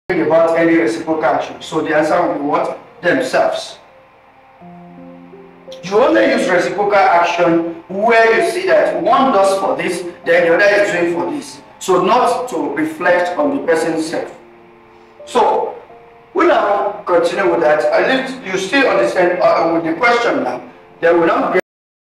about any reciprocal action. So the answer will be what? Themselves. You only use reciprocal action where you see that one does for this, then the other is doing for this. So not to reflect on the person's self. So we now continue with that. At least you still understand with the question now. Then we now get.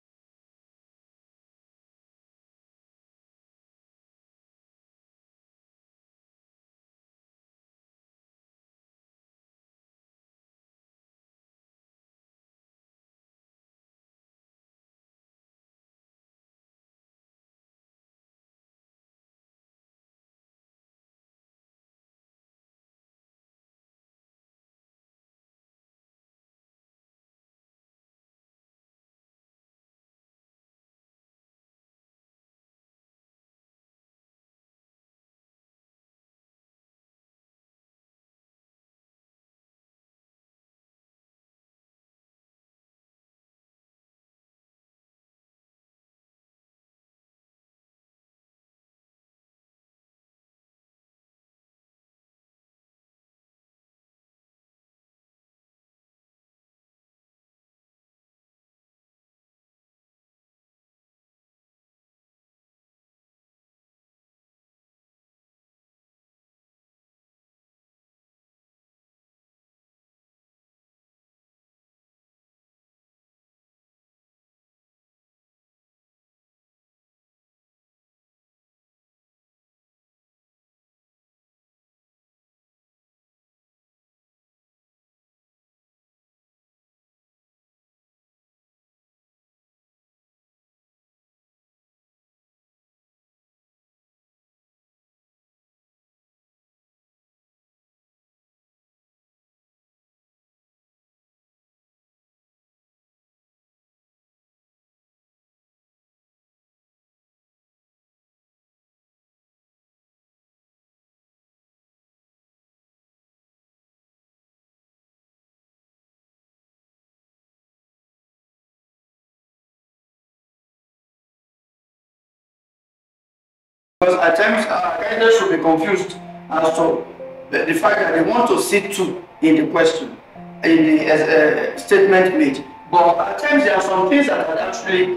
Because at times candidates should be confused as to the fact that they want to see two in the question, in the statement made. But at times there are some things that actually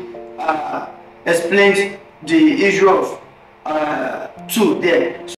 explains the issue of two there.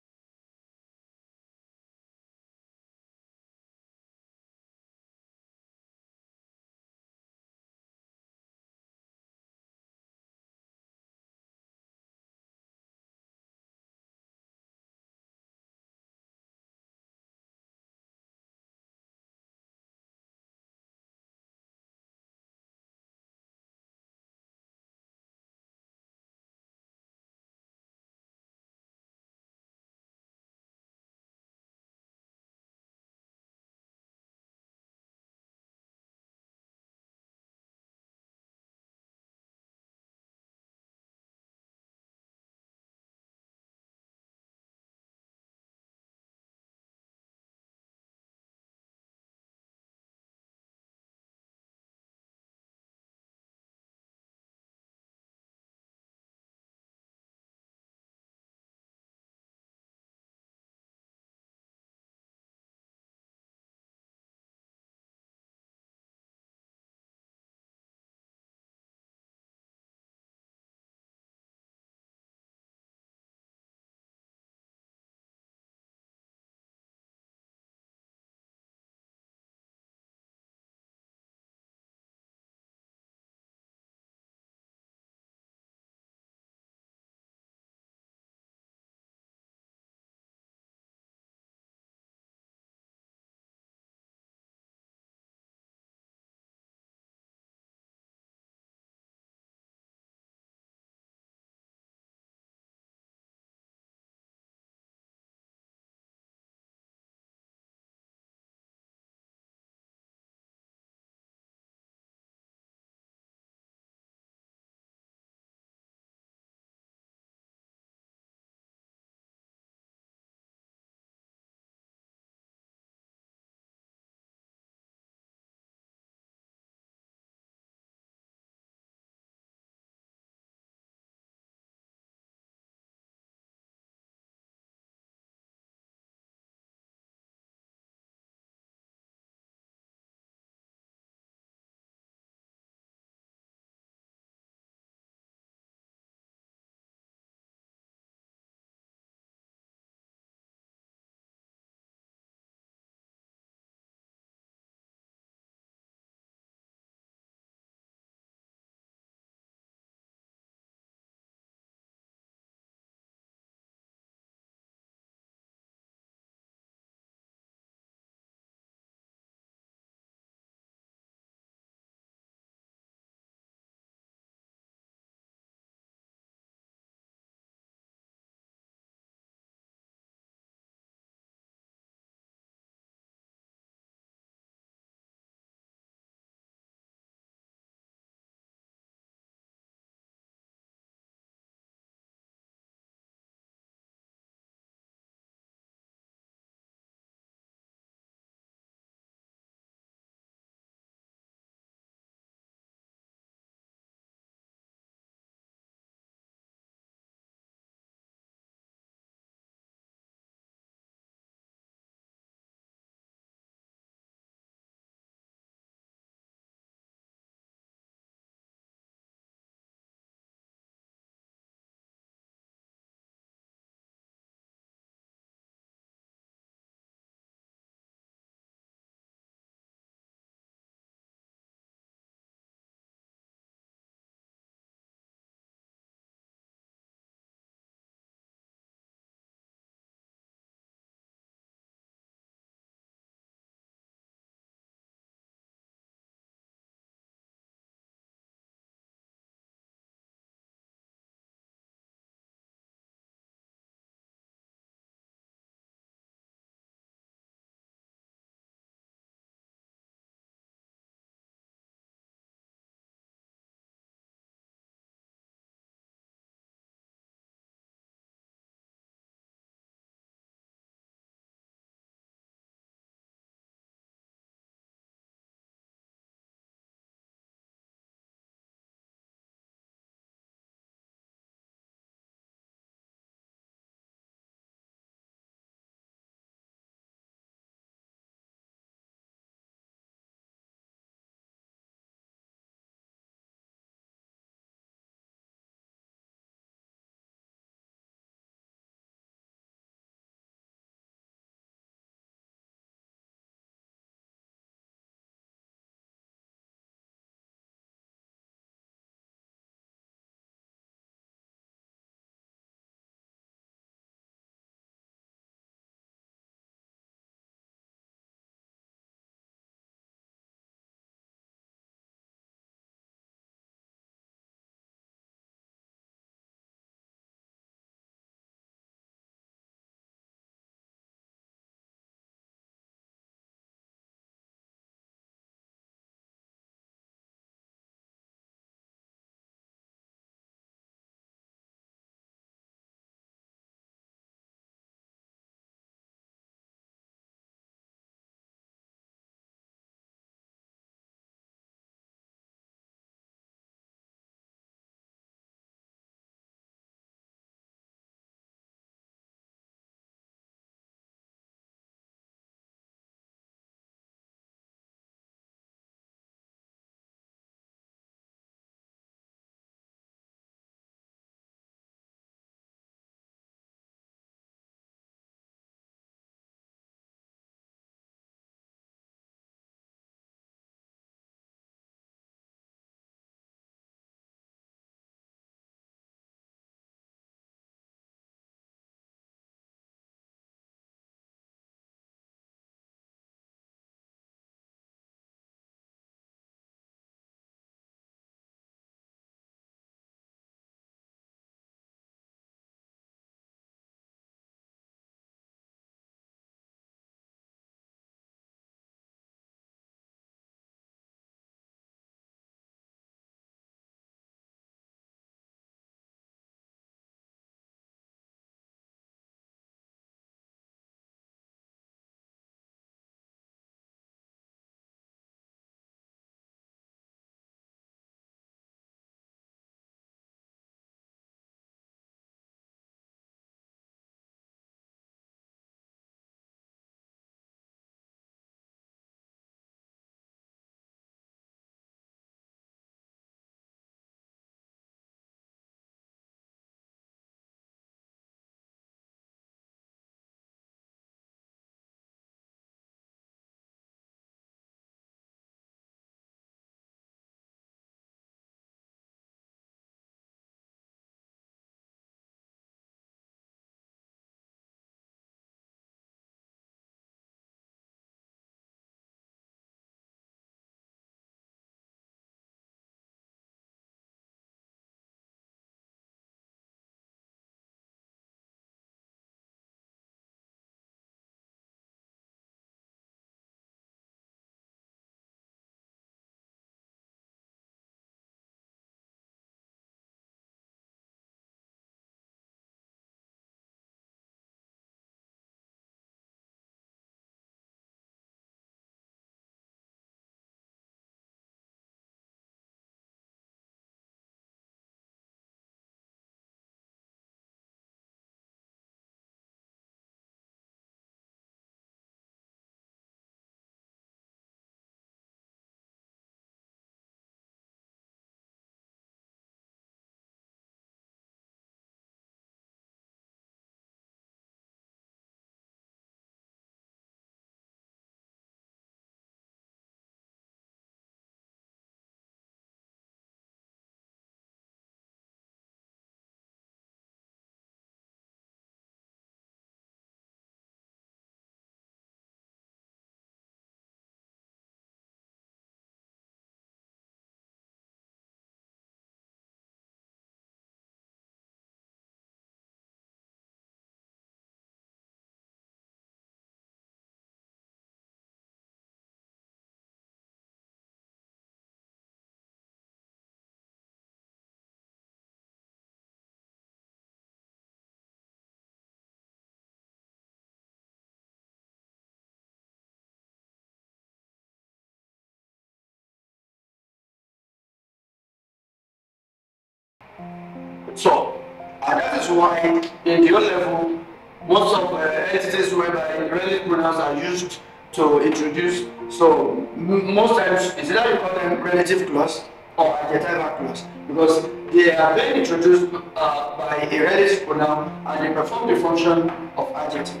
So, and that is why in the O level, most of entities whereby relative pronouns are used to introduce. So, most times, it's either you call them relative clause or adjectival clause because they are being introduced by a relative pronoun and they perform the function of adjective.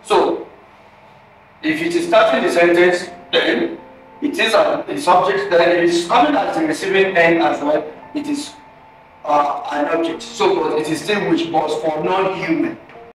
So if it is starting the sentence, then it is a subject, then it is coming as the receiving end as well. It is an object. So, but it is still which, but for non-human.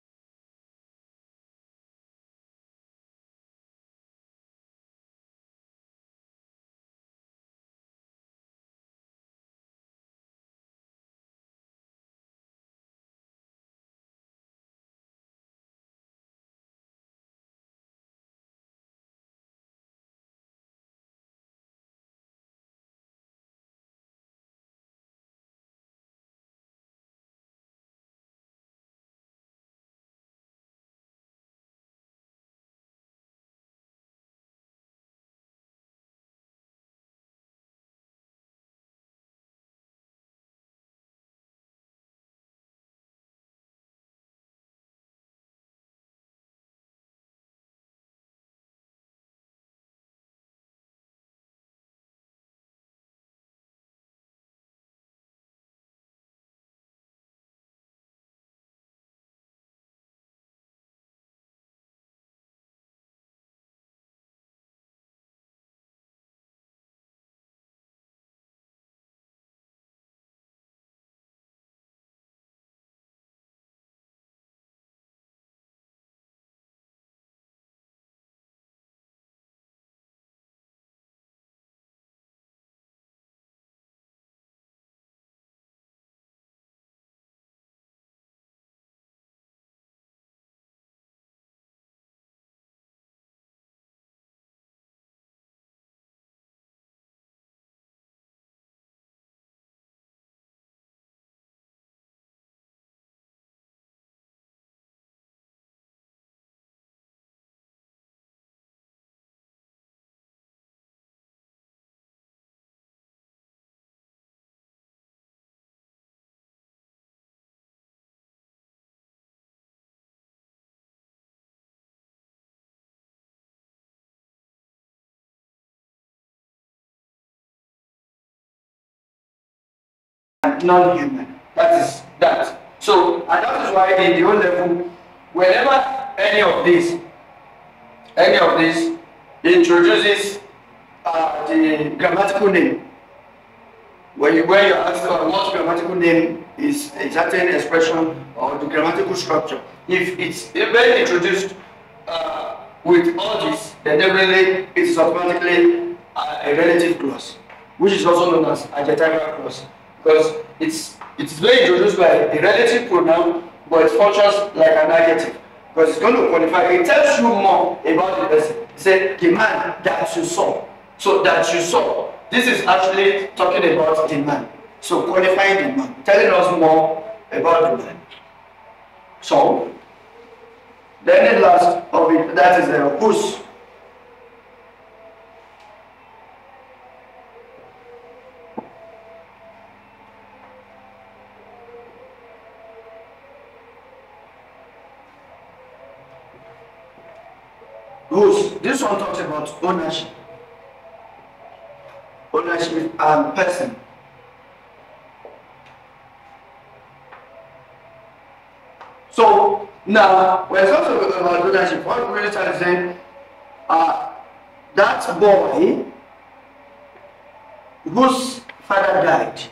And non-human. That is that. So, and that is why in the O level, whenever any of these introduces the grammatical name, when you're asked what grammatical name is a certain expression or the grammatical structure, if it's even introduced with all this, then definitely it is automatically a relative clause, which is also known as adjectival clause, because it's being introduced by a relative pronoun, but it functions like an adjective, because it's going to qualify. It tells you more about the person. It says the man that you saw. So that you saw. This is actually talking about the man. So qualifying the man, telling us more about the man. So then the last of it, that is the whose. Whose. This one talks about ownership. Ownership and person. So now, when it's also about ownership, what we're really trying to say, that boy whose father died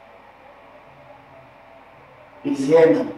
is here now.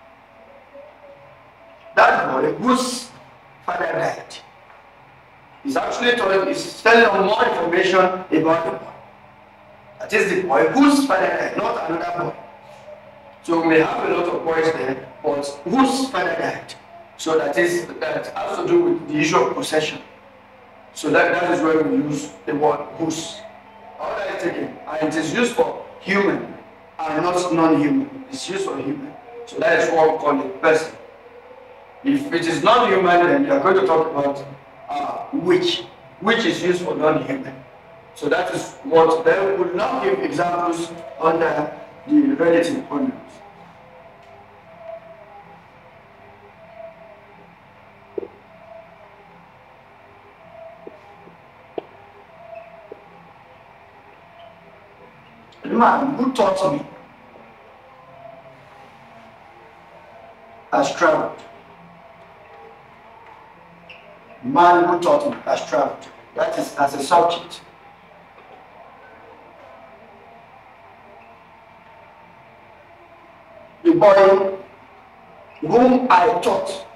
That boy whose father died is actually telling more information about the boy. That is the boy whose father died, not another boy. So we may have a lot of boys there, but whose father died. So that has to do with the issue of possession. So that is where we use the word whose. All that is taken, and it is used for human and not non-human. It's used for human. So that is what we call a person. If it is non-human, then you are going to talk about which is used for non-human. So that is what then we will now give examples under the relative pronouns. The man who taught me has traveled. The man who taught me has traveled. That is as a subject. The boy whom I taught.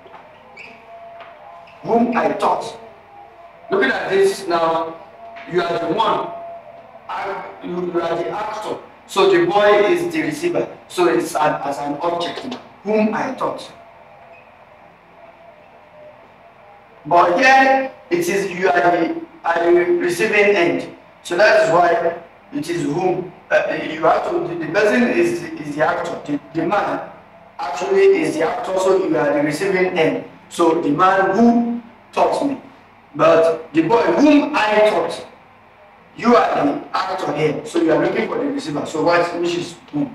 Whom I taught. Looking at this now, you are the one. You are the actor. So the boy is the receiver. So it's as an object. Whom I taught. But here it is you are the receiving end. So that is why it is whom you have to. The person is the actor. The man actually is the actor. So you are the receiving end. So the man who taught me, but the boy whom I taught. You are the actor here, so you are looking for the receiver. So which is whom?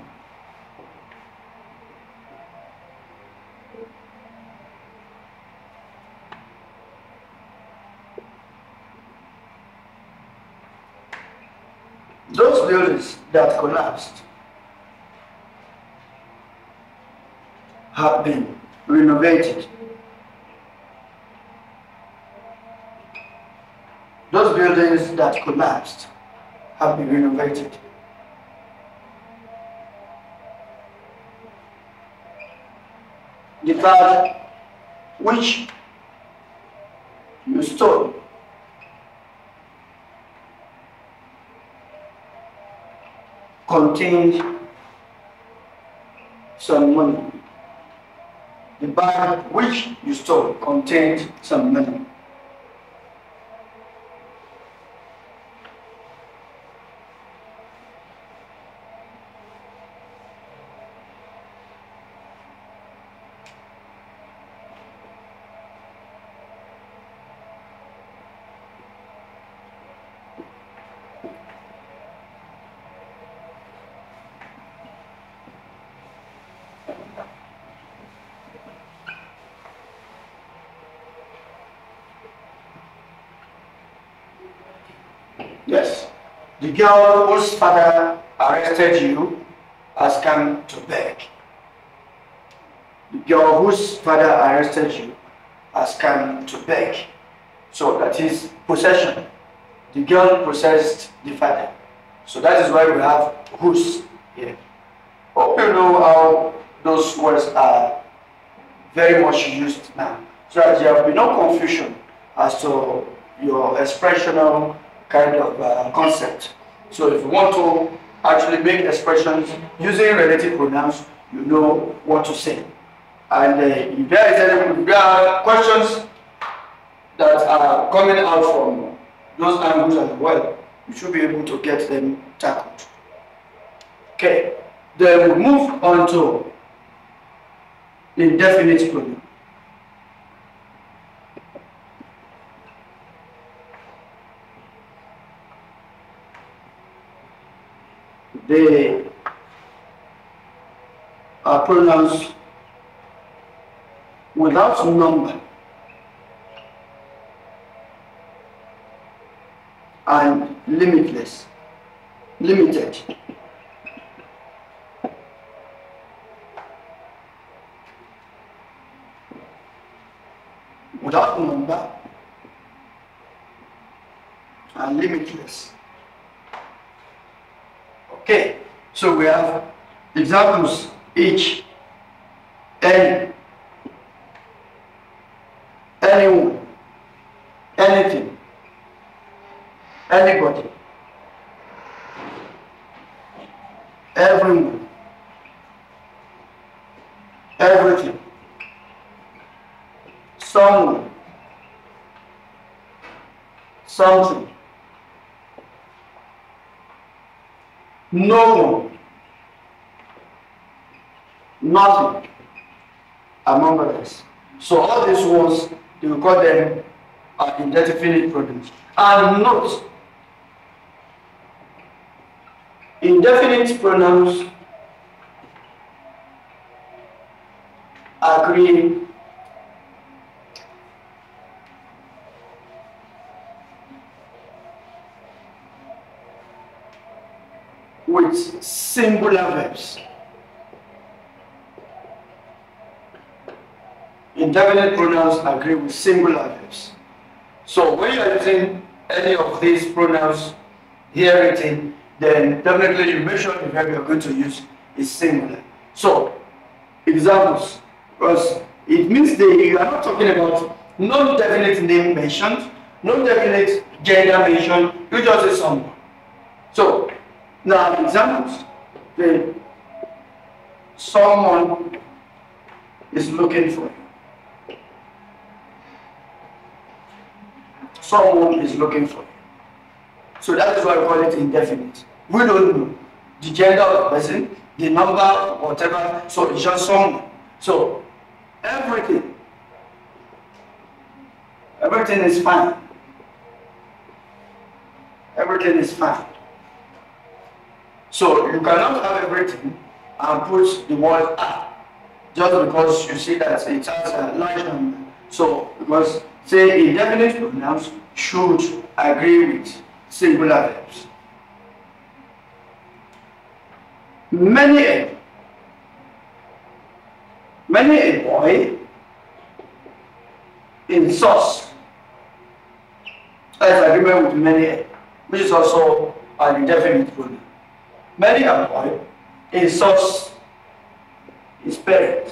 Those buildings that collapsed have been renovated. Those buildings that collapsed have been renovated. The card which you stole contained some money. The bag which you stole contained some money. Yes, the girl whose father arrested you has come to beg. The girl whose father arrested you has come to beg. So that is possession. The girl possessed the father. So that is why we have whose here. Hope you know how those words are very much used now. So that there will be no confusion as to your expressional kind of concept. So if you want to actually make expressions using relative pronouns, you know what to say. And if there are questions that are coming out from those angles as well, you should be able to get them tackled. Okay, then we move on to indefinite pronoun. They are pronouns without number and limitless, limited. Without number and limitless. Okay, so we have examples: each, any, anyone, anything, anybody, everyone, everything, someone, something, no one, nothing, among others. So all these ones, they will call them indefinite pronouns. And note, indefinite pronouns agree with singular verbs. indefinite pronouns agree with singular verbs. So when you are using any of these pronouns here written, then definitely you make sure the verb you are going to use is singular. So, examples, because it means you are not talking about no definite name mentioned, no definite gender mentioned, you just say someone. So, now examples. Someone is looking for you. Someone is looking for you. So that is why we call it indefinite. We don't know the gender of the person, the number, whatever, so it's just someone. So everything is fine. Everything is fine. So you cannot have everything and put the word "ah" just because you see that it has a large number. So because say indefinite pronouns should agree with singular verbs. Many a boy insults. That's agreement with many, which is also an indefinite pronoun. Many a boy insults his parents.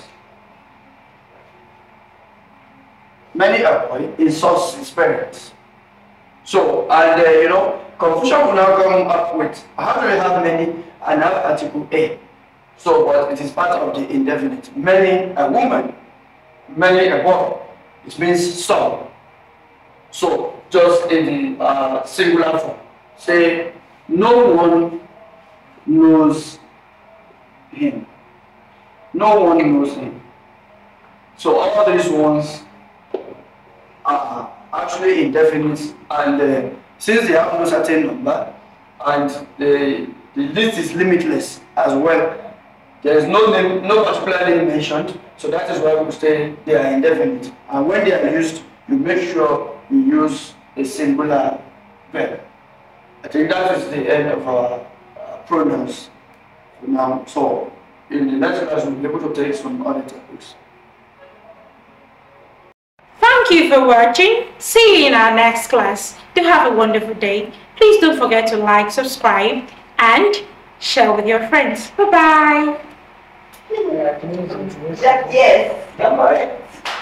Many a boy insults his parents. So, and confusion will now come up with how do we have many and have article A. So, but it is part of the indefinite. Many a woman, many a boy. It means some. So, just in the singular form. Say, no one knows him. No one knows him. So, all these ones are actually indefinite, and since they have no certain number and the list is limitless as well, there is no particular name mentioned, so that is why we say they are indefinite. And when they are used, you make sure you use a singular verb. I think that is the end of our pronouns for now. So in the next class we'll be able to take some other topics. Thank you for watching. See you in our next class. Do have a wonderful day. Please don't forget to like, subscribe, and share with your friends. Bye-bye. Yes.